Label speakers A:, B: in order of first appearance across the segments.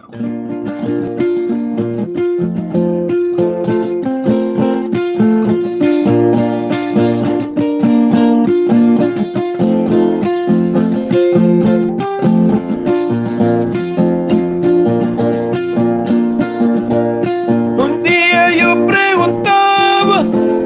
A: Un día yo preguntaba,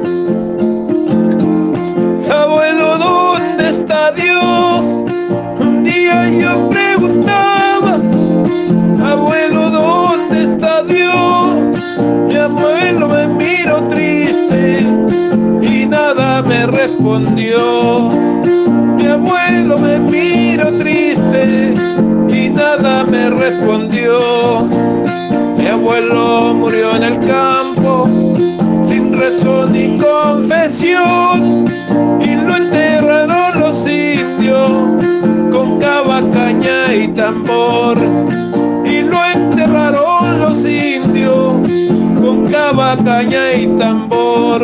A: abuelo, ¿dónde está Dios? Un día yo preguntaba, abuelo, ¿dónde está Dios? Mi abuelo me miró triste y nada me respondió. Mi abuelo me miró triste y nada me respondió. Mi abuelo murió en el campo sin rezo ni confesión y lo enterraron los indios con cava, caña y tambor. Y lo enterraron los indios con cava, caña y tambor.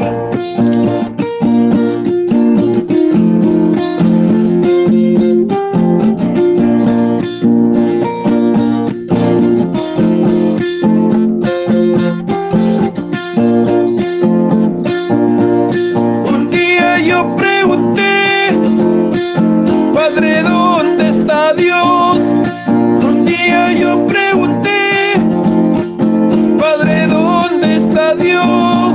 A: Un día yo pregunté, Padre, ¿dónde está Dios? Un día yo pregunté, Padre, ¿dónde está Dios?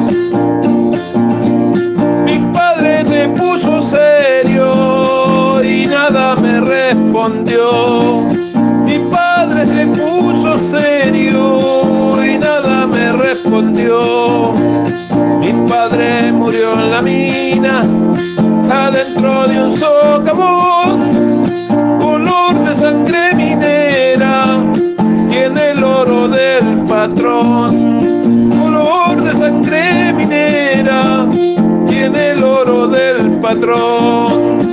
A: Mi padre se puso serio y nada me respondió. Mi padre se puso serio y nada me respondió. Mi padre murió en la mina, adentro de un socavón, color de sangre minera, tiene el oro del patrón. Color de sangre minera, tiene el oro del patrón.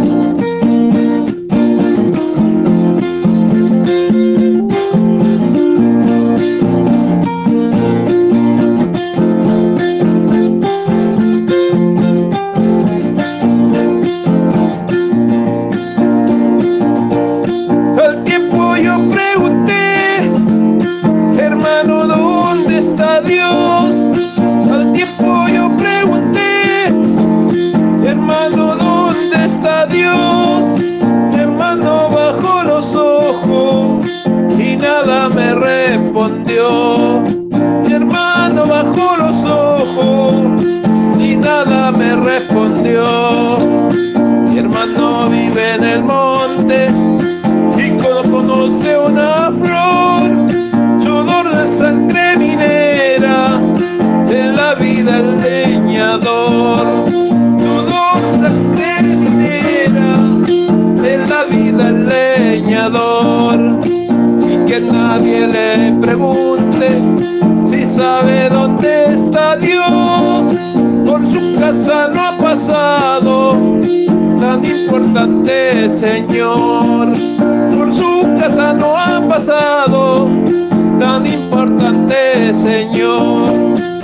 A: Al tiempo yo pregunté, hermano, ¿dónde está Dios? Al tiempo yo pregunté, hermano, ¿dónde está Dios? Mi hermano bajó los ojos y nada me respondió. Mi hermano bajó los ojos y nada me respondió. Mi hermano vive en el monte y no conoce una flor, sudor de sangre minera, en la vida el leñador. Sudor de sangre minera, en la vida el leñador. Y que nadie le pregunte si sabe dónde está Dios. Por su casa no ha pasado tan importante Señor. Por su casa no ha pasado tan importante Señor.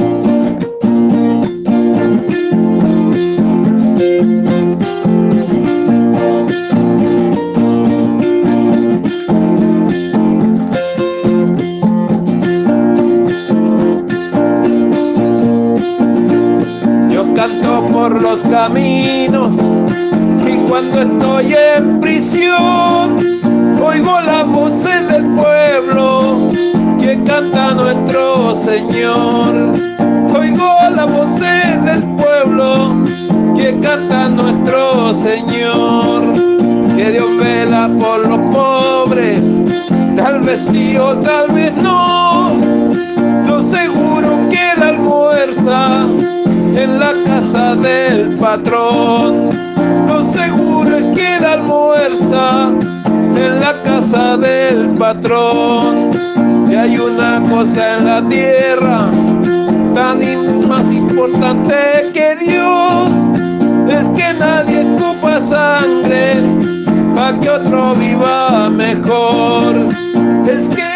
A: Yo canto por los caminos y cuando estoy en prisión oigo las voces del pueblo que canta nuestro Señor. Oigo las voces del pueblo que canta nuestro Señor. Que Dios vela por los pobres, tal vez sí o tal vez no. Lo seguro que Él almuerza en la casa del patrón. Lo seguro es que Él almuerza en la casa del patrón. Y hay una cosa en la tierra más importante que Dios, es que nadie escupa sangre pa' que otro viva mejor. Es que